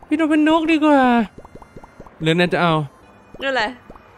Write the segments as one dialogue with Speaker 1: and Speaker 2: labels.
Speaker 1: พี่โดเป็นนกดีกว่าหรือแนนจะเอา
Speaker 2: นั่นแหละ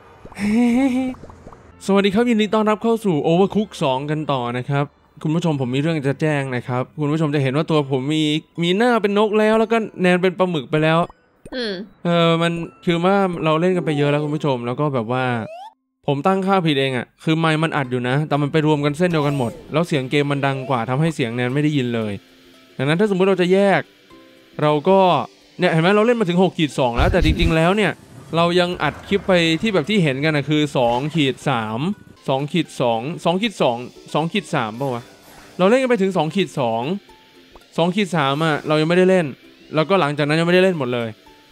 Speaker 1: สวัสดีครับยินดีต้อนรับเข้าสู่ Overcooked 2กันต่อนะครับคุณผู้ชมผมมีเรื่องจะแจ้งนะครับคุณผู้ชมจะเห็นว่าตัวผมมีหน้าเป็นนกแล้วก็แนนเป็นปลาหมึกไปแล้วมันคือว่าเราเล่นกันไปเยอะแล้วคุณผู้ชมแล้วก็แบบว่าผมตั้งค่าผิดเองอ่ะคือไมค์มันอัดอยู่นะแต่มันไปรวมกันเส้นเดียวกันหมดแล้วเสียงเกมมันดังกว่าทำให้เสียงแนนไม่ได้ยินเลยดังนั้นถ้าสมมุติเราจะแยกเราก็เนี่ยเห็นไหมเราเล่นมาถึง6-2แล้วแต่จริงๆแล้วเนี่ยเรายังอัดคลิปไปที่แบบที่เห็นกันนะคือ2-3 2-2 2-2 2-3ป่าววะเราเล่นกันไปถึง2-2 2-3อ่ะเรายังไม่ได้เล่นแล้วก็หลังจากนั้นยังไม่ได้เล่นหมดเลย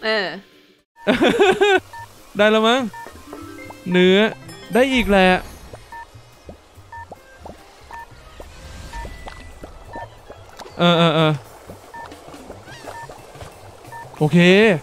Speaker 1: ได้แล้วมั้งเนื้อได้อีกแหละโอเค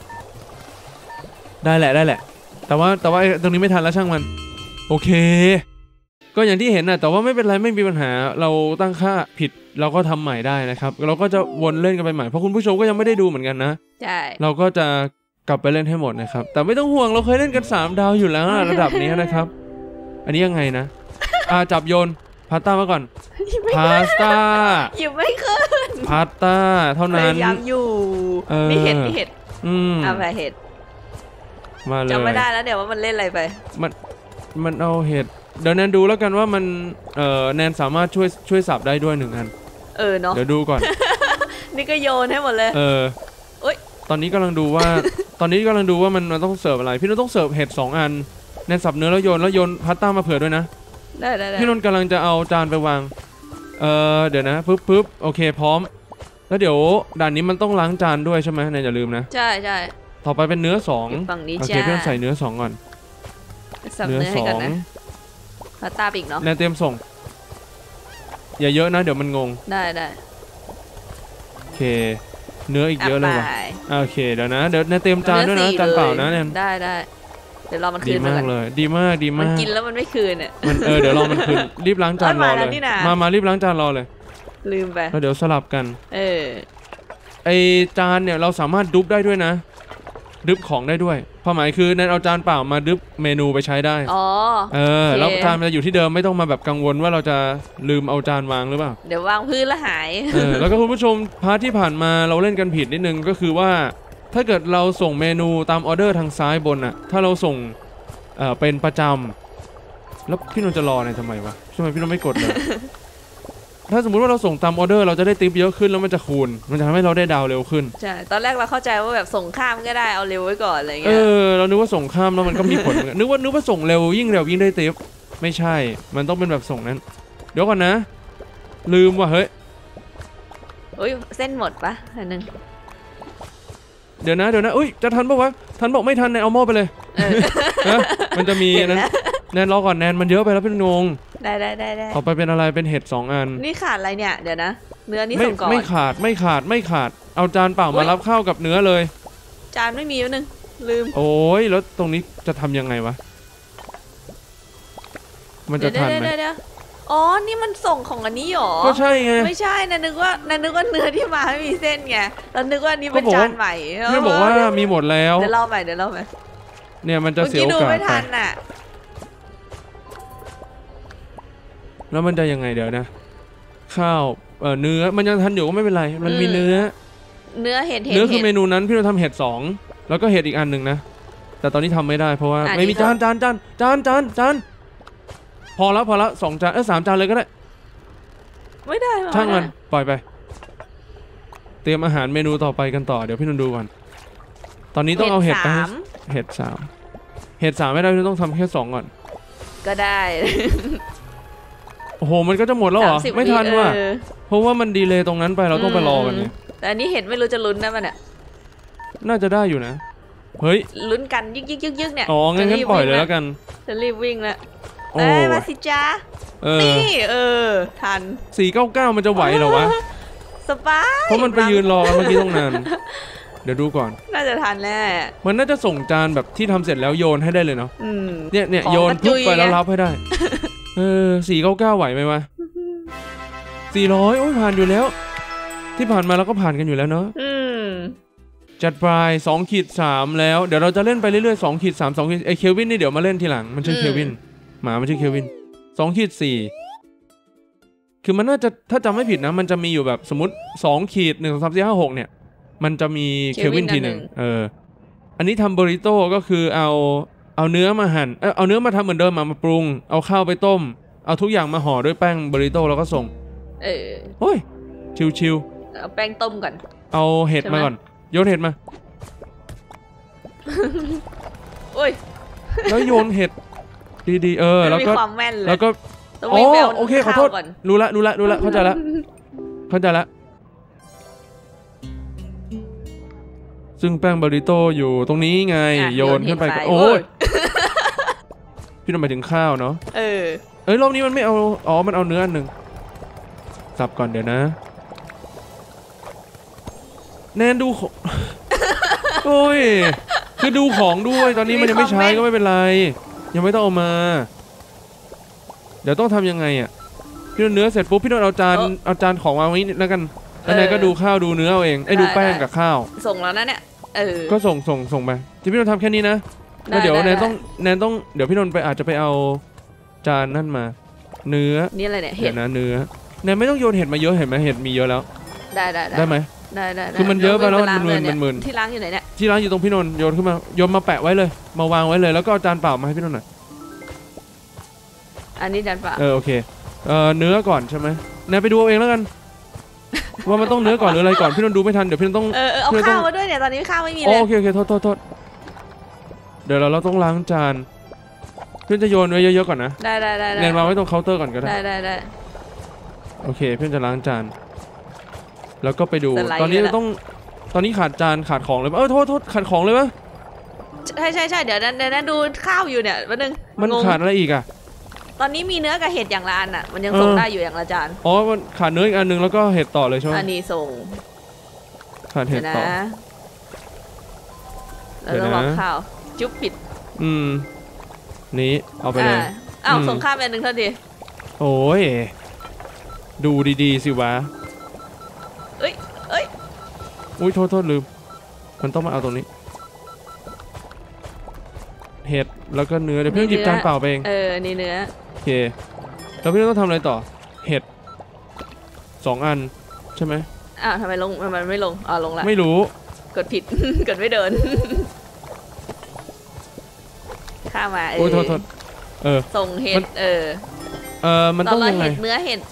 Speaker 1: ได้แหละแต่ว่าตรงนี้ไม่ทันแล้วช่างมันโอเคก็อย่างที่เห็นนะแต่ว่าไม่เป็นไรไม่มีปัญหาเราตั้งค่าผิดเราก็ทำใหม่ได้นะครับเราก็จะวนเล่นกันไปใหม่เพราะคุณผู้ชมก็ยังไม่ได้ดูเหมือนกันนะ
Speaker 2: ใช่
Speaker 1: เราก็จะกลับไปเล่นให้หมดนะครับแต่ไม่ต้องห่วงเราเคยเล่นกัน3 ดาวอยู่แล้วระดับนี้นะครับอันนี้ยังไงนะจับโยนพาสต้ามาก่อนพาสต้า
Speaker 2: อยู่ไม่ขึ้น
Speaker 1: พาสต้าเท่านั้น
Speaker 2: พยายามอยู่มีเห็ดไปเห็ด
Speaker 1: มาเลย
Speaker 2: จำไม่ได้แล้วเดี๋ยวว่ามันเล่นอะไรไป
Speaker 1: มันเอาเห็ดเดี๋ยวแนนดูแล้วกันว่ามันแนนสามารถช่วยสับได้ด้วย1 อัน
Speaker 2: เนาะ
Speaker 1: เดี๋ยวดูก่อน
Speaker 2: นี่ก็โยนให้หมดเลย
Speaker 1: ตอนนี้กำลังดูว่ามันต้องเสิร์ฟอะไรพี่นนท์ต้องเสิร์ฟเห็ด2 อันแนนสับเนื้อแล้วโยนพาสต้ามาเผื่อด้วยนะ
Speaker 2: ได้
Speaker 1: พี่นนท์กำลังจะเอาจานไปวางเดี๋ยวนะปึ๊บโอเคพร้อมแล้วเดี๋ยวด่านนี้มันต้องล้างจานด้วยใช่ไหมแนนอย่าลืมนะ
Speaker 2: ใช่
Speaker 1: ต่อไปเป็นเนื้อ2โอเคพี่นนท์ใส่เนื้อ2ก่อน
Speaker 2: เนื้อ2พาสต้าปีกเนาะ
Speaker 1: แนนเตรียมส่งอย่าเยอะนะเดี๋ยวมันงง
Speaker 2: ได้
Speaker 1: โอเคเนื้ออีกเยอะเลยว่ะโอเคเดี๋ยวแนนเตรียมจานด้วยนะจานเปล่านะแนน
Speaker 2: ได้เดี๋ยวรอมันคืน
Speaker 1: ดีมากเลยดีมาก
Speaker 2: มันกินแล้วมันไม่คืนเนี่ย
Speaker 1: เดี๋ยวรอมันคืนรีบล้างจานรอเลยมารีบล้างจานรอเลย
Speaker 2: ลืมไป
Speaker 1: แล้วเดี๋ยวสลับกันไอจานเนี่ยเราสามารถดุบได้ด้วยนะดึบของได้ด้วยความหมายคือแนนเอาจานเปล่ามาดึบเมนูไปใช้ได้แล้วจานมันจะอยู่ที่เดิมไม่ต้องมาแบบกังวลว่าเราจะลืมเอาจานวางหรือเปล่า
Speaker 2: เดี๋ยววางพื้นแล้วหาย
Speaker 1: แล้วก็คุณผู้ชมพาร์ทที่ผ่านมาเราเล่นกันผิดนิดนึงก็คือว่าถ้าเกิดเราส่งเมนูตามออเดอร์ทางซ้ายบนถ้าเราส่งเป็นประจำแล้วพี่นนท์จะรอทำไมวะทำไมพี่นนท์ไม่กดเลย ถ้าสมมุติว่าเราส่งตามออเดอร์เราจะได้ติ๊บเยอะขึ้นแล้วมันจะคูณมันจะทำให้เราได้ดาวเร็วขึ้น
Speaker 2: ใช่ตอนแรกเราเข้าใจว่าแบบส่งข้ามก็ได้เอาเร็วไว้ก่อนอะไรเงี้ย
Speaker 1: เรานึกว่าส่งข้ามแล้วมันก็มีผลนึกว่าส่งเร็วยิ่งได้ติ๊บไม่ใช่มันต้องเป็นแบบส่งนั้นเดี๋ยวก่อนนะลืมว่ะเฮ้ย
Speaker 2: เส้นหมดปะอันนึง
Speaker 1: เดี๋ยวนะจะทันปะวะทันบอกไม่ทันในเอาหม้อไปเลยมันจะมีนั้นแนนรอก่อนแนนมันเยอะไปแล้วเป็นงง
Speaker 2: ได้
Speaker 1: ต่อไปเป็นอะไรเป็นเห็ด2 อัน
Speaker 2: นี่ขาดอะไรเนี่ยเดี๋ยวนะเนื้อนี่ส่งก่อน
Speaker 1: ไม่ขาดเอาจานเปล่ามารับข้าวกับเนื้อเลย
Speaker 2: จานไม่มีแล้วนึงลืม
Speaker 1: โอ้ยแล้วตรงนี้จะทำยังไงวะมันจะทันไหม
Speaker 2: อ๋อนี่มันส่งของอันนี้หรอ
Speaker 1: ก็ใช่ไง
Speaker 2: ไม่ใช่นึกว่าเนื้อที่มาไม่มีเส้นไงแล้วนึกว่านี่เป็นจานใหม่
Speaker 1: ไม่บอกว่ามีหมดแล้ว
Speaker 2: เดี๋ยวเล่าไป
Speaker 1: เนี่ยมันจะเสียโอกาสไปแล้วมันจะยังไงเดี๋ยวนะข้าวเนื้อมันยังทันอยู่ก็ไม่เป็นไรมันมีเนื้อ
Speaker 2: เห็ด
Speaker 1: คือเมนูนั้นพี่เราทำเห็ด2แล้วก็เห็ดอีกอันหนึ่งนะแต่ตอนนี้ทำไม่ได้เพราะว่าไม่มีจานพอแล้ว2 จาน3 จานเลยก็ได้
Speaker 2: ไม่ได้
Speaker 1: ช่างมันปล่อยไปเตรียมอาหารเมนูต่อไปกันต่อเดี๋ยวพี่นนท์ดูก่อนตอนนี้ต้องเอาเห็ดไปเห็ด3ไม่ได้พี่ต้องทำแค่2ก่อน
Speaker 2: ก็ได้
Speaker 1: โอ้โหมันก็จะหมดแล้วเหรอไม่ทันว่ะเพราะว่ามันดีเลย์ตรงนั้นไปเราต้องไปรอกันไง
Speaker 2: แต่อันนี้เห็ดไม่รู้จะลุ้นได้ป่ะเนี่ย
Speaker 1: น่าจะได้อยู่นะเฮ้ย
Speaker 2: ลุ้นกันยึกเนี่ย
Speaker 1: อ๋องั้นปล่อยเลยแล้วกัน
Speaker 2: จะรีบวิ่งแล้วมาสิจ้านี่ทัน
Speaker 1: 499มันจะไหวเหรอวะ
Speaker 2: สบาย
Speaker 1: เพราะมันไปยืนรอกันเมื่อกี้ต้องนานเดี๋ยวดูก่อน
Speaker 2: น่าจะทันแน่
Speaker 1: มันน่าจะส่งจานแบบที่ทำเสร็จแล้วโยนให้ได้เลยเนาะเนี่ยโยนปุ๊บไปแล้วรับให้ได้499ไหวไหมวะ400โอ้ยผ่านอยู่แล้วที่ผ่านมาเราก็ผ่านกันอยู่แล้วเนาะจัดไป2-3แล้วเดี๋ยวเราจะเล่นไปเรื่อยๆ2-3 2ไอเควินนี่เดี๋ยวมาเล่นทีหลังมันชื่อเควินหมามันชื่อเควิน2-4คือมันน่าจะถ้าจำไม่ผิดนะมันจะมีอยู่แบบสมมติ2-1 2 3 4 5 6เนี่ยมันจะมีเควินทีหนึ่งอันนี้ทำบริโต้ก็คือเอาเนื้อมาหั่นเอาเนื้อมาทำเหมือนเดิมมาปรุงเอาข้าวไปต้มเอาทุกอย่างมาห่อด้วยแป้งบริโต้แล้วก็ส่งโอ้ยชิวๆ
Speaker 2: เอาแป้งต้มก่อน
Speaker 1: เอาเห็ดมาก่อนโยนเห็ดมา
Speaker 2: โอ้ย
Speaker 1: แล้วโยนเห็ดดีๆแล้วก็แล้วก็โอเคขอโทษรู้ละเข้าใจละซึ่งแป้งบริโต้อยู่ตรงนี้ไงโยนขึ้นไปโอ้ยพี่ต้องไปถึงข้าวเนาะรอบนี้มันไม่เอามันเอาเนื้อหนึ่งสับก่อนเดี๋ยวนะแนนดูโอ้ยคือดูของด้วยตอนนี้มันยังไม่ใช้ก็ไม่เป็นไรยังไม่ต้องเอามาเดี๋ยวต้องทำยังไงอ่ะพี่นนเนื้อเสร็จปุ๊บพี่นนเอาจานของวางไว้แล้วกันแล้วนายก็ดูข้าวดูเนื้อเอาเองดูแป้งกับข้าว
Speaker 2: ส่งแล้วนะเนี่ย
Speaker 1: ก็ส่งไปที่พี่นนทำแค่นี้นะแล้วเดี๋ยวแนนต้องเดี๋ยวพี่นนอาจจะไปเอาจานนั่นมาเนื้อ
Speaker 2: นี่อะไรเนี่ยเห็ด
Speaker 1: นะเนื้อแนนไม่ต้องโยนเห็ดมาเยอะเห็นไหมเห็ดมีเยอะแล้วได้ไหม
Speaker 2: ได้
Speaker 1: คือมันเยอะไปแล้วมันมึน
Speaker 2: ที่ล้างอยู่ไหนเนี่ย
Speaker 1: ที่ล้างอยู่ตรงพี่นนโยนขึ้นมาโยนมาแปะไว้เลยมาวางไว้เลยแล้วก็เอาจานเปล่ามาให้พี่นนหน่อย
Speaker 2: อันนี้จานเปล่า
Speaker 1: โอเคเนื้อก่อนใช่ไหมแนนไปดูเอาเองแล้วกันว่ามันต้องเนื้อก่อนหรืออะไรก่อนพี่นนดูไม่ทันเดี๋ยวพี่นนต้อง
Speaker 2: เอาข้าวมาด้วยเนี่ยตอนนี้ข้าวไม่มีเลย
Speaker 1: โอเคโทษเดี๋ยวเราต้องล้างจานพี่จะโยนไว้เยอะๆก่อนนะ
Speaker 2: ได้
Speaker 1: แนนวางไว้ตรงเคาน์เตอร์ก่อนก็ได้
Speaker 2: ได้
Speaker 1: โอเคพี่จะล้างจานแล้วก็ไปดูตอนนี้ขาดจานขาดของเลยโทษขาดของเลยปะ
Speaker 2: ใช่เดี๋ยวนั้นดูข้าวอยู่เนี่ยวันนึง
Speaker 1: มันขาดอะไรอีกอ่ะ
Speaker 2: ตอนนี้มีเนื้อกับเห็ดอย่างละอันอ่ะมันยังส่งได้อยู่อย่างละจาน
Speaker 1: มันขาดเนื้ออีกอันนึงแล้วก็เห็ดต่อเลยใช่ไหม
Speaker 2: อันนี้ส่ง
Speaker 1: ขาดเห็ดต่อ
Speaker 2: แล้วก็วางข้าวจุ๊บผิด
Speaker 1: นี้เอาไปเลย
Speaker 2: ส่งข้าวไปอันนึงเท่าที
Speaker 1: โอ้ยดูดีๆสิวะอุ้ยโทษลืมมันต้องมาเอาตรงนี้เห็ดแล้วก็เนื้อเดี๋ยวพี่ต้องหยิบจานเปล่าไปเอง
Speaker 2: นี่เนื้อ
Speaker 1: โอเคแล้วพี่ต้องทำอะไรต่อเห็ด2 อันใช่ไหม
Speaker 2: ทำไมมันไม่ลงลงแล้ว
Speaker 1: ไม่รู้
Speaker 2: กดผิด กดไม่เดินข้ามา
Speaker 1: โอ้ยโทษ
Speaker 2: ส่งเห็ด
Speaker 1: มันต้องยังไง
Speaker 2: เนื้อเห็ด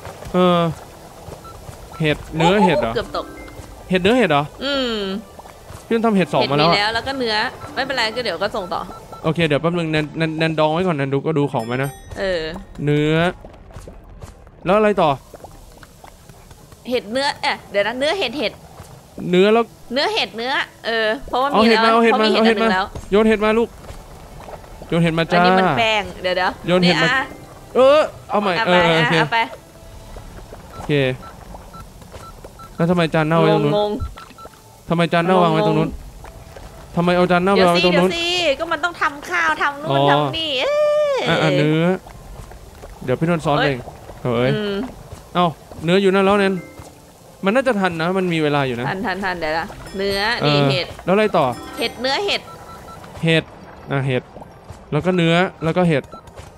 Speaker 1: เห็ดเนื้อเห็ดเหรอ
Speaker 2: เกือบตก
Speaker 1: เห็ดเนื้อเห็ดเหรอพี่ต้องทำเห็ด2มา
Speaker 2: แล้วก็เนื้อไม่เป็นไรก็เดี๋ยวก็ส่งต่อ
Speaker 1: โอเคเดี๋ยวแป๊บนึงแนนดองไว้ก่อนแนนดูของไว้นะเนื้อแล้วอะไรต่อ
Speaker 2: เห็ดเนื้อเดี๋ยวนะเนื้อเห็ด
Speaker 1: เนื้อแล้ว
Speaker 2: เนื้อเห็ดเนื้อเพราะว่ามีแล้ว
Speaker 1: เอาเห็ดมาโยนเห็ดมาลูกโยนเห็ดมาจ้าอัน
Speaker 2: นี้มันแป้งเดี๋ยว
Speaker 1: โยนเห็ดมาเอาใหม่โอเคโอเคแล้วทำไมจานเน่าไว้ตรงนู้นทำไมจานเน่าวางไว้ตรงนู้นทำไมเอาจานเน่าวางไว้ตรงนู้น
Speaker 2: ก็มันต้องทำข้าวทำนู่นทำนี่
Speaker 1: เนื้อเดี๋ยวพี่นนท์ซ้อนเองเนื้ออยู่นั่นแล้วเนี่ยมันน่าจะทันนะมันมีเวลาอยู่นะ
Speaker 2: ทันเดี๋ยวละเนื้อนี่เห็ด
Speaker 1: แล้วอะไรต่อ
Speaker 2: เห็ดเนื้อเห็ด
Speaker 1: เห็ดแล้วก็เนื้อแล้วก็เห็ด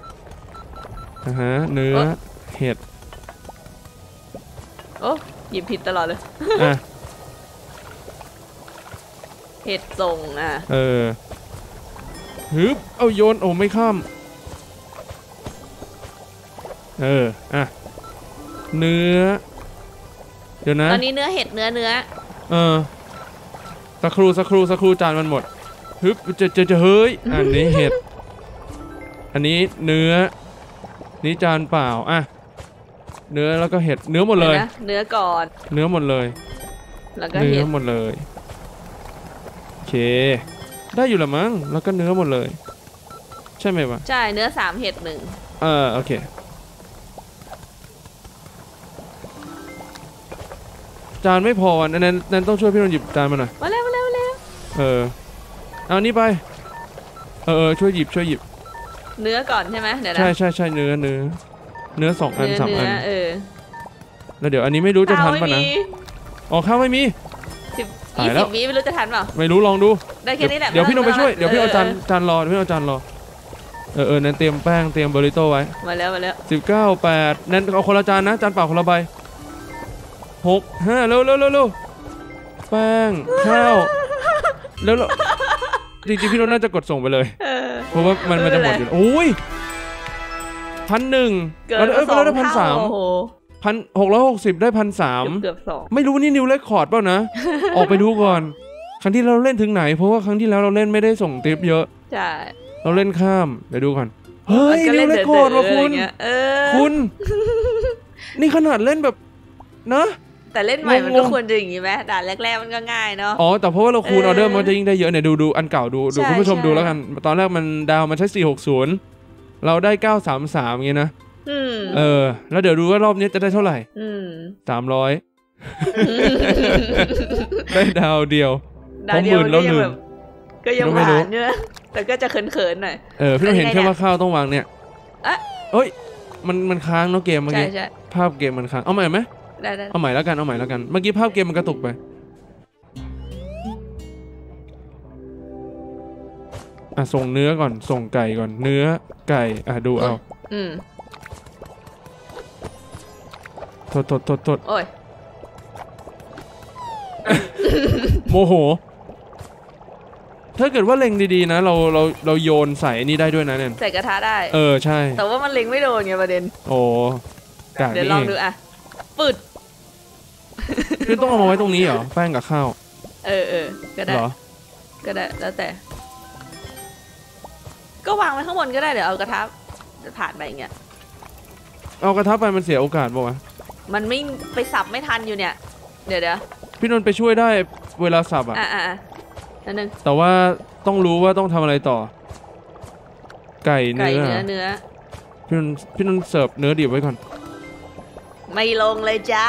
Speaker 1: เนื้อเห็ด
Speaker 2: โอ้หยิบผิดตลอดเลยเห็ดส่ง
Speaker 1: ฮึบเอาโยนไม่ข้ามเนื้อเดี๋ยวนะ
Speaker 2: ตอนนี้เนื้อเห็ดเนื้อ
Speaker 1: สักครู่จานมันหมดฮึบจะเฮ้ยอันนี้เห็ดอันนี้เนื้อนี่จานเปล่าเนื้อแล้วก็เห็ดเนื้อหมดเลย
Speaker 2: เนื้อก่อน
Speaker 1: เนื้อหมดเลย
Speaker 2: แล้วก็เห็ด
Speaker 1: หมดเลยโอเคได้อยู่ละมั้งแล้วก็เนื้อหมดเลยใช่ไหมวะ
Speaker 2: ใช่เนื้อ3เห็ด1
Speaker 1: โอเคจานไม่พอนั่นต้องช่วยพี่นนท์หยิบจานมาหน่อย
Speaker 2: มาแล้ว
Speaker 1: เอานี่ไปช่วยหยิบ
Speaker 2: เนื้อก่อนใช่ไหมเดี๋ยวนะ
Speaker 1: ใช่เนื้อ2 อัน3 อันแล้วเดี๋ยวอันนี้ไม่รู้จะทันป่ะนะข้าวไม่มีต
Speaker 2: 20 วิไม่รู้จะทันเปล่า
Speaker 1: ไม่รู้ลองดู
Speaker 2: ได้แค่นี้แหละ
Speaker 1: เดี๋ยวพี่นนท์ไปช่วยเดี๋ยวพี่เอาจานรอพี่เอาจานรอนั่นเตรียมแป้งเตรียมเบอริโต้ไว้
Speaker 2: มาแล้ว
Speaker 1: 19 8นั่นเอาคนละจานนะจานเปล่าคนละใบ6 5เร็วแป้งข้าวแล้วจริงๆพี่นนท์น่าจะกดส่งไปเลยเพราะว่ามันจะหมดอยู่โอ้ย1,001เราได้1,300 1,660ได้1,300
Speaker 2: เกือบ2
Speaker 1: ไม่รู้นี่นิวเรคคอร์ดเปล่านะออกไปดูก่อนครั้งที่เราเล่นถึงไหนเพราะว่าครั้งที่แล้วเราเล่นไม่ได้ส่งทิปเยอะ
Speaker 2: ใช่
Speaker 1: เราเล่นข้ามเดี๋ยวดูก่อนเฮ้ยนิวเรคคอร์ดว่ะคุณนี่ขนาดเล่นแบบนะ
Speaker 2: แต่เล่นใหม่มันก็ควรจะอย่างนี้ไหมด่านแรกๆมันก็ง่ายเนาะ
Speaker 1: แต่เพราะว่าเราคูณออเดอร์มันจะยิ่งได้เยอะเนี่ยดูอันเก่าดูคุณผู้ชมดูแล้วกันตอนแรกมันดาวมันใช้460เราได้933อย่างงี้นะแล้วเดี๋ยวดูว่ารอบนี้จะได้เท่าไหร่300ได้ดาวเดียว10,000แล้วลืม
Speaker 2: ก็ยังผ่านเนี่ยแต่ก็จะเขินๆหน่อย
Speaker 1: พี่ต้องเห็นแค่ว่าข้าวต้องวางเนี่ยเอ้ยมันค้างเนาะเกมเมื่อกี้ภาพเกมมันค้างเอาใหม่ไหมเอาใหม่แล้วกันเมื่อกี้ภาพเกมมันกระตุกไปส่งเนื้อก่อนส่งไก่ก่อนเนื้อไก่ดูเอาโทษ
Speaker 2: โอ้ย
Speaker 1: โมโหถ้าเกิดว่าเล็งดีๆนะเราโยนใส่นี่ได้ด้วยนะเนี่ย
Speaker 2: ใส่กระทะได้
Speaker 1: ใช่
Speaker 2: แต่ว่ามันเล็งไม่โดนไงประเด็นเดี๋ยวลองดูปืด
Speaker 1: คือต้องเอามาไว้ตรงนี้เหรอแป้งกับข้าว
Speaker 2: ก็ได้ก็ได้แล้วแต่ก็วางไว้ข้างบนก็ได้เดี๋ยวเอากระทะผ่านไปอย่างเงี้ย
Speaker 1: เอากระทะไปมันเสียโอกาสป่ะวะ
Speaker 2: มันไม่ไปสับไม่ทันอยู่เนี่ยเดี๋ยว
Speaker 1: พี่นนท์ไปช่วยได้เวลาสับ
Speaker 2: นั่นนึง
Speaker 1: แต่ว่าต้องรู้ว่าต้องทำอะไรต่อไก่เนื้อพี่นนท์เสิร์ฟเนื้อดิบไว้ก่อน
Speaker 2: ไม่ลงเลยจ้า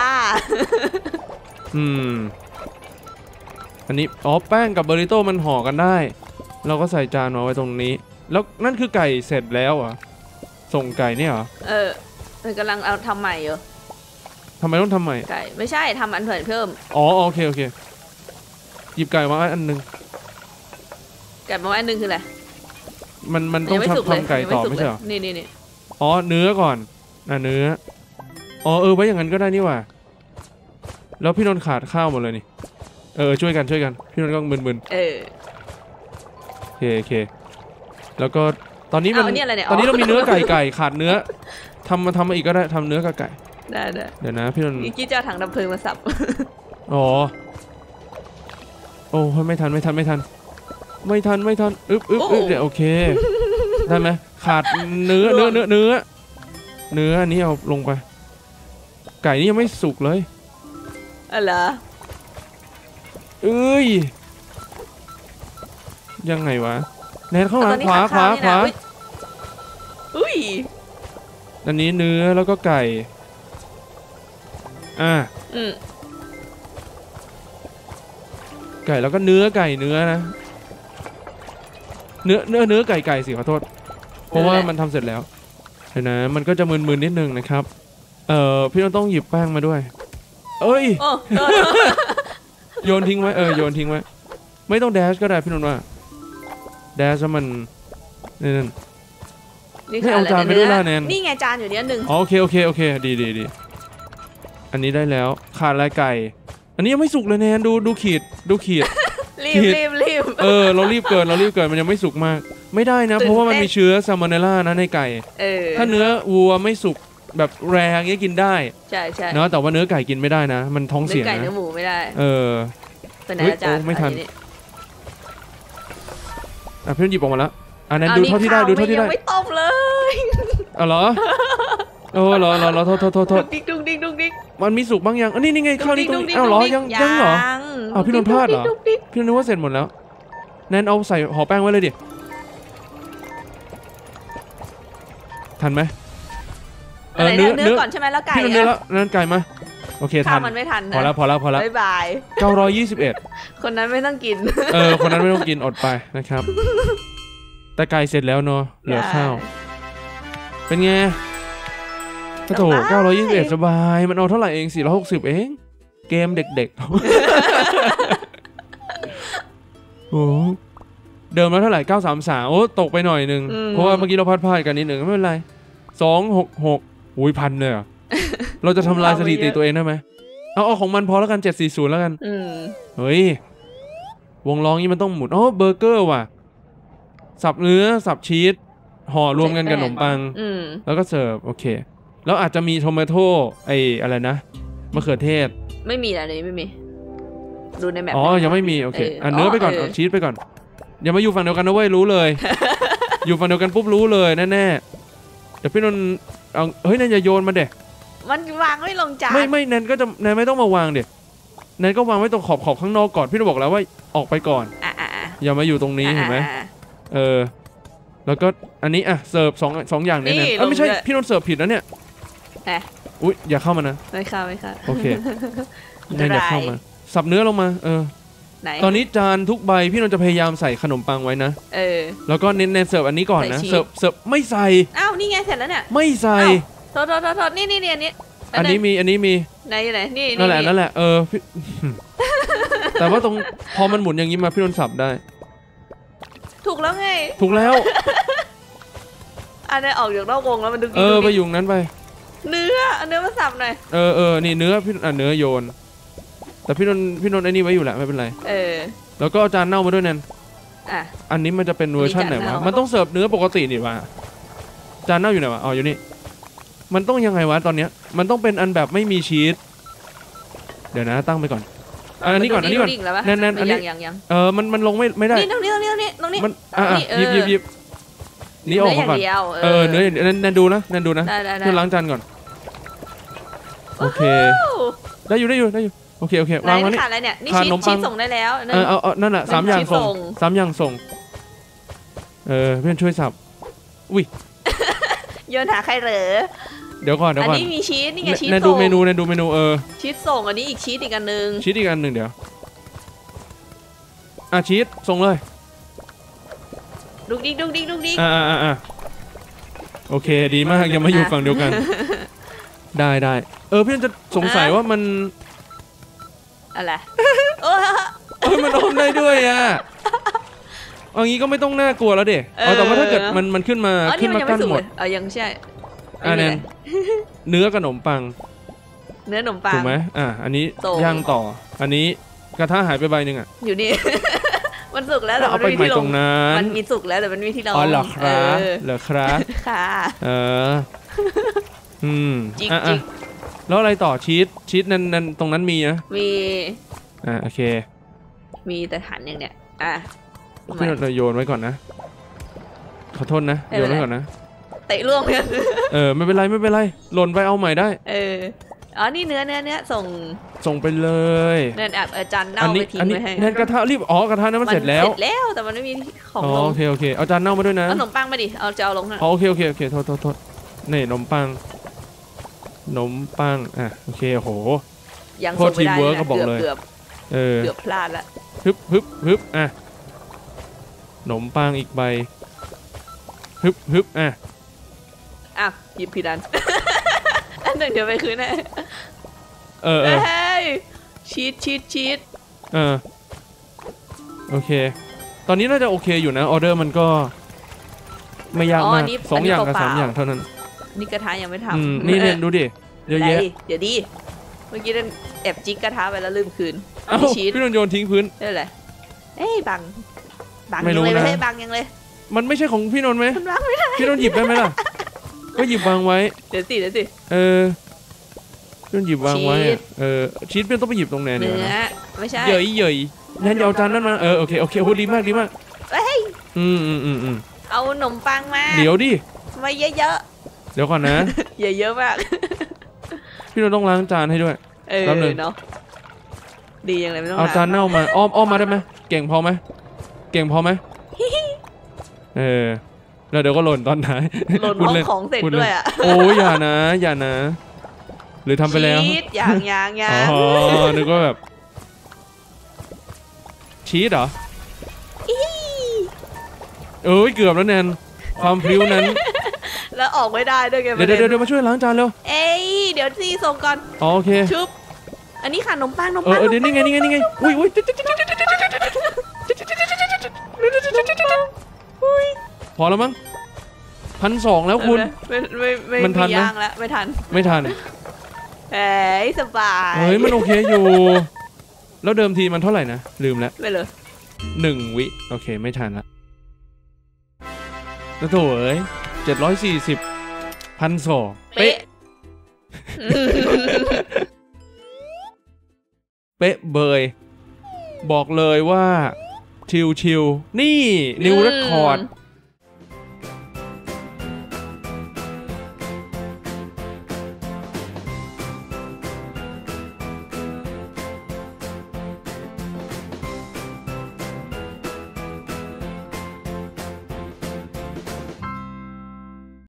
Speaker 1: อันนี้แป้งกับเบอริโต้มันห่อกันได้เราก็ใส่จานมาไว้ตรงนี้แล้วนั่นคือไก่เสร็จแล้วส่งไก่เนี่ยเหรอ
Speaker 2: มันกำลังเอาทำใหม่อยู่
Speaker 1: ทำไมต้องทำใหม่
Speaker 2: ไก่ไม่ใช่ทำอันเพิ่ม
Speaker 1: โอเคหยิบไก่มาอันนึง
Speaker 2: ไก่มาอันนึงคืออะไร
Speaker 1: มันต้องทำไก่ต่อไม่ใช่เหรอ
Speaker 2: นี่
Speaker 1: เนื้อก่อนเนื้อไว้อย่างนั้นก็ได้นี่หว่าแล้วพี่นนท์ขาดข้าวหมดเลยนี่ช่วยกันพี่นนท์ก็มึนโอเคแล้วก็ตอนนี้เรามีเนื้อไก่ขาดเนื้อทำมาอีกก็ได้ทำเนื้อกับไก่
Speaker 2: ได้
Speaker 1: เดี๋ยวนะพี่นนท์
Speaker 2: กี้เจ้าถังดับเพลิงมาสับ
Speaker 1: ไม่ทันเดี๋ยวโอเคได้ไหมขาดเนื้ออันนี้เอาลงไปไก่นี่ยังไม่สุกเลย
Speaker 2: เหรอ
Speaker 1: ยังไงวะแนนข้างหลังขวาอันนี้เนื้อแล้วก็ไก่ไก่แล้วก็เนื้อนะเนื้อไก่สิขอโทษเพราะว่ามันทำเสร็จแล้วเห็นนะมันก็จะมึนๆนิดนึงนะครับพี่ต้องหยิบแป้งมาด้วยโยนทิ้งไว้โยนทิ้งไว้ไม่ต้องแดชก็ได้พี่นนท์ว่าแดชแล้วมันนั่นให้เอาจานไปด้วยล่ะแนน
Speaker 2: นี่ไงจานอยู่นี้นึง
Speaker 1: โอเคดีอันนี้ได้แล้วขาดลายไก่อันนี้ยังไม่สุกเลยแนนดูขีด
Speaker 2: รีบ
Speaker 1: เรารีบเกินมันยังไม่สุกมากไม่ได้นะเพราะว่ามันมีเชื้อซาโมเนลล่านะในไก่ถ้าเนื้อวัวไม่สุกแบบแรงอย่างเงี้ยกินได้
Speaker 2: ใช่
Speaker 1: เนาะแต่ว่าเนื้อไก่กินไม่ได้นะมันท้องเสียนะ
Speaker 2: เนื้อไก่เนื้อหมูไม่ได้เป็นอาจารย์
Speaker 1: ไม่ทันพี่หยิบออกมาแล้วนั้นดูเท่าที่ได้
Speaker 2: ไม่ต้มเลย
Speaker 1: เหรอเราโทษ
Speaker 2: ดิ๊ก
Speaker 1: มันมีสุกบ้างยังนี่ไงข้าวนี่ตรงนี้เหรอยังเหรอพี่นนท์พลาดเหรอพี่นึกว่าเสร็จหมดแล้วแนนเอาใส่ห่อแป้งไว้เลยดิทันไหม
Speaker 2: เนื้อก่อนใช่ไหมแล้วไก่
Speaker 1: พี่นนท์เนื้อแล้วนั่นไก่มาโอเคทัน
Speaker 2: มันไม่ทัน
Speaker 1: พอแล้ว
Speaker 2: บ๊ายบาย
Speaker 1: 921
Speaker 2: คนนั้นไม่ต้องกิน
Speaker 1: คนนั้นไม่ต้องกินอดไปนะครับแต่ไก่เสร็จแล้วเนาะเหลือข้าวเป็นไงโถ921สบายมันเอาเท่าไหร่เอง460เองเกมเด็กโอ้เดิมแล้วเท่าไหร่933โอ้ตกไปหน่อยนึงเพราะว่าเมื่อกี้เราพลาดกันนิดหนึ่งไม่เป็นไร266อุ้ยพันเลยอ่ะ เราจะทำลายสถิติตัวเองได้ไหมเอาของมันพอแล้วกัน740แล้วกันเฮ้ยวงล้อนี้มันต้องหมุนเบอร์เกอร์ว่ะสับเนื้อสับชีสห่อรวมกันกับขนมปังแล้วก็เสิร์ฟโอเคแล้วอาจจะมีโทมาโต้อะไรนะมะเขือเทศ
Speaker 2: ไม่มีอะไรไม่มีดูในแมป
Speaker 1: ยังไม่มีโอเคเนื้อไปก่อนชีสไปก่อนอย่ามาอยู่ฝั่งเดียวกันนะเว้ยรู้เลย อยู่ฝั่งเดียวกันปุ๊บรู้เลยแน่ๆเดี๋ยวพี่นนท์เอาเฮ้ยแนนอย่าโยนมาเด็
Speaker 2: มันวางไม่ลงจาน
Speaker 1: ไม่แนนก็จะแนนไม่ต้องมาวางเด็แนนก็วางไว้ตรงขอบข้างนอกก่อนพี่นนท์บอกแล้วว่าออกไปก่อนอย่ามาอยู่ตรงนี้เห็นไหมแล้วก็อันนี้เสิร์ฟสองอย่างเนี่ยไม่ใช่พี่นนท์เสิร์ฟผิดแล้วเนี่ยอุ๊ยอย่าเข้ามานะ
Speaker 2: ไม่เข้าโ
Speaker 1: อเคแนนอย่าเข้ามาสับเนื้อลงมาตอนนี้จานทุกใบพี่นนท์จะพยายามใส่ขนมปังไว้นะแล้วก็เน้นเสิร์ฟอันนี้ก่อนนะเสิร์ฟไม่ใส่
Speaker 2: อ้าวนี่ไงเสร็จแล้วเนี่ย
Speaker 1: ไม่ใส่
Speaker 2: โทษนี่
Speaker 1: อันนี้มี
Speaker 2: ไหนนี่
Speaker 1: นั่นแหละแต่ว่าตรงพอมันหมุนอย่างนี้มาพี่นนท์สับได้
Speaker 2: ถูกแล้วไง
Speaker 1: ถูกแล้ว
Speaker 2: อันนี้ออกจากนอกวงแล้วมันดึง
Speaker 1: ไปอยู่นั้นไป
Speaker 2: เนื้อมาสับหน่อย
Speaker 1: นี่เนื้อพี่เนื้อโยนแต่พี่นนท์ไอ้นี่ไว้อยู่แหละไม่เป็นไรแล้วก็เอาจานเน่ามาด้วยนั่นอันนี้มันจะเป็นเวอร์ชันไหนวะมันต้องเสิร์ฟเนื้อปกตินี่วะจานเน่าอยู่ไหนวะอยู่นี่มันต้องยังไงวะตอนเนี้ยมันต้องเป็นอันแบบไม่มีชีสเดี๋ยวนะตั้งไปก่อนอันนี้ก่อนแน่นอันนี้มันลงไม่ได้
Speaker 2: นี่ตรงนี้
Speaker 1: มันหยิบนี่ออกมาก่อนเนื้อแน่นดูนะเพื่อล้างจานก่อนโอเคได้อยู่โอเควางไว้นี่
Speaker 2: ขาดอะไรเนี่ยนี่ชีสส่งได้แล้ว
Speaker 1: เอานั่นแหละ3 อย่างส่งเพื่อนช่วยสับอุ้ย
Speaker 2: โยนหาใครเหรอ
Speaker 1: เดี๋ยวก่อน
Speaker 2: อันนี้มีชีสนี่ไงชีส
Speaker 1: ส่งดูเมนู
Speaker 2: ชีสส่งอันนี้อีกชีสอีกอันนึง
Speaker 1: เดี๋ยวชีสส่งเลย
Speaker 2: ดุกดิ๊ก
Speaker 1: โอเคดีมากยังไม่อยู่ฝั่งเดียวกันได้พี่จะสงสัยว่ามัน
Speaker 2: อะไร
Speaker 1: มันอมได้ด้วยเอางี้ก็ไม่ต้องน่ากลัวแล้วเด็กแต่ว่าถ้าเกิดมันขึ้นมากั้นหมด
Speaker 2: ยังใช่
Speaker 1: เนื้อขนมปังถูกไหมอันนี้ย่างต่ออันนี้กระทะหายไปใบหนึ่ง
Speaker 2: อยู่นี่มันสุกแล้วแต่
Speaker 1: มันไม่มีที่ลง
Speaker 2: มันมีสุกแล้วแต่มันไม่มีที่ลง
Speaker 1: เหรอครับ
Speaker 2: ค่ะ
Speaker 1: จิกแล้วอะไรต่อชีสนั่นตรงนั้นมีนะ
Speaker 2: มี
Speaker 1: โอเค
Speaker 2: มีแต่หันอย่างเนี้ย
Speaker 1: พี่เราโยนไว้ก่อนนะขอโทษนะโยนไว้ก่อนนะ
Speaker 2: เตะล่วงเลย
Speaker 1: ไม่เป็นไรหล่นไปเอาใหม่ได้
Speaker 2: นี่เนื้อ
Speaker 1: ส่งไปเลย
Speaker 2: นั่นจานเน่าไปทิ้งไว้ให้
Speaker 1: นั่นกระทะรีบกระทะนั้นมันเสร็จแล้ว
Speaker 2: แต่มันไม่มีของลง
Speaker 1: โอเคเอาจานเน่ามาด้วยนะ
Speaker 2: ขนมปังมาดิจะเอาลงนะ
Speaker 1: โอเคโทษนี่ขนมปังโอเคโห
Speaker 2: ยังส่งไม่ได้
Speaker 1: ก็บอกเลย
Speaker 2: เกือบพลาดละ
Speaker 1: ฮึบขนมปังอีกใบฮึบ
Speaker 2: หยิบผิดอันอันหนึ่งเดี๋ยวไปคืนให้ชีส
Speaker 1: โอเคตอนนี้น่าจะโอเคอยู่นะออเดอร์มันก็ไม่ยากมาก2 อย่างกับ3 อย่างเท่านั้น
Speaker 2: นี่กระทะยังไม่ทำ
Speaker 1: นี่ดูดิเยอะแยะ
Speaker 2: เดี๋ยวดิเมื่อกี้แอบจิกกระทะไปแล้วลืมคืน
Speaker 1: ชีสพี่นนท์โยนทิ้งพื้น
Speaker 2: ได้เลยบังยังเลยไม่ให้บังยังเลย
Speaker 1: มันไม่ใช่ของพี่นนท์ไหมพี่นนท์หยิบได้ไหมล่ะก็หยิบวางไว้
Speaker 2: เดี๋ยวสิ
Speaker 1: พี่นนท์หยิบวางไว้ชีสพี่นนท์ต้องไปหยิบตรงไหนเนี่ย
Speaker 2: ไม่ใช่
Speaker 1: เยยแนนเอาจานนั้นมาโอเคโหดีมาก
Speaker 2: เอาขนมปังมา
Speaker 1: เดี๋ยวดิ
Speaker 2: มาเยอะ
Speaker 1: เดี๋ยวก่อนนะ
Speaker 2: เยอะมาก
Speaker 1: พี่นนท์ต้องล้างจานให้ด้วย
Speaker 2: เนาะดีอย่างไรไม่ต้อง
Speaker 1: เอาจานเน่ามาอ้อมมาได้ไหมเก่งพอไหมแล้วเดี๋ยวก็หล่นตอนไหน
Speaker 2: หล่นของเสร็จด้วย
Speaker 1: โอ้ยอย่านะหรือทำไปแล้ว
Speaker 2: ชีสอย่าง
Speaker 1: นึกว่าแบบชีสเหรอเกือบแล้วแนนความพริ้วนั้น
Speaker 2: แล้วออกไม่ได้ด้วยไง
Speaker 1: เดี๋ยวมาช่วยล้างจานเร็ว
Speaker 2: เดี๋ยวซีส่งก่อน
Speaker 1: โอเค
Speaker 2: ชุบอันนี้ค่ะขนมปัง
Speaker 1: เดี๋ยวนี่ไงอุ้ยพอแล้วมั้ง1,200แล้วคุณ
Speaker 2: มันทันไหมแล้วไม่ทันเฮ้ยสบาย
Speaker 1: เฮ้ยมันโอเคอยู่แล้วเดิมทีมันเท่าไหร่นะลืมแล้ว
Speaker 2: ไปเลย
Speaker 1: 1 วิโอเคไม่ทันละแล้วโถเอ้ย740 1,200เป๊ะเป๊ะเบยบอกเลยว่าชิวนี่นิวเรคคอร์ด